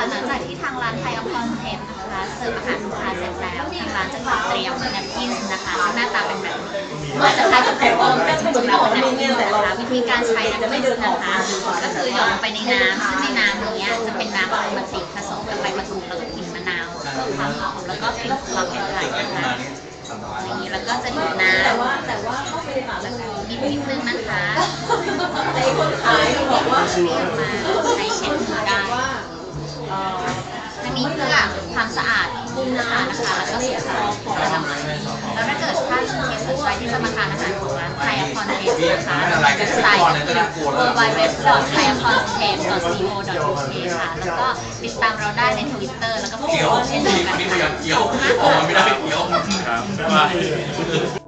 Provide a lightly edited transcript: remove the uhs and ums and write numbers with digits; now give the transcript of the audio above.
หลังจากที่ทางร้านไทยอคอนเทนต์นะคะเสิร์ฟอาหารลูกค้าเสร็จแล้วทางร้านจะเตรียมแนปกินนะคะซึ่งหน้าตาเป็นแบบนี้อาจจะคล้ายกับไข่ต้มแต่จริงๆแล้วเป็นแนปกินนะคะวิธีการใช้แนปกินนะคะก็คือหยดลงไปในน้ำซึ่งในน้ำนี้จะเป็นน้ำปกติผสมกับใบมะกรูดแล้วก็กลิ่นมะนาวเพิ่มความหอมแล้วก็กลิ่นความเผ็ดร้อนนะคะอย่างนี้แล้วก็จะดูดน้ำนิดนึงนะคะไอ้คนขายบอกว่าเรียกมาใช้เช็ดมือได้อันนี้เพื่อความสะอาดกุ้งนะคะแล้วก็เสียคอของอนามัยแล้วถ้าเกิดท่านที่สนใจที่จะมาทานอาหารของร้านไทยอคอนเทนต์นะคะเว็บไซต์ www.thaiacontent.co.uk ค่ะแล้วก็ติดตามเราได้ใน Twitter แล้วก็ Facebook เช่นเดียวกันค่ะขอบคุณมากค่ะ